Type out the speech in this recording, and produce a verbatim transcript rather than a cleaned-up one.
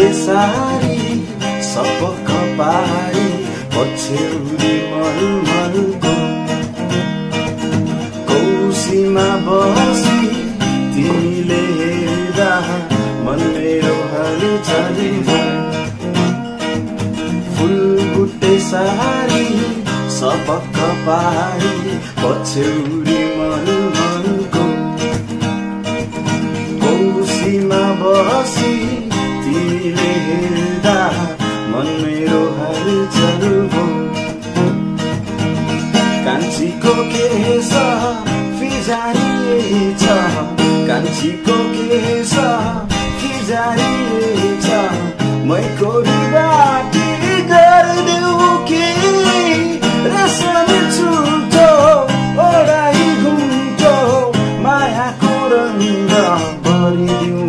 बुटे सारी सपक्क पारी पछ्यौरी मलमलको कौसीमा बसी तिमीले हेर्दा मन मेरो हलचल भयो। फुल बुटे सारी सपक्क पारी पछ्यौरी मलमलको कौसीमा बसी तिमीले हेर्दा मन मेरो हलचल भयो। कान्छीको केश फिजारिएछ कान्छीको केश फिजारिएछ मै कोरीबाट गरिदेऊ कि रेशम छुटो ओराई घुम्टो मायाको रङ्ग भरिदिऊ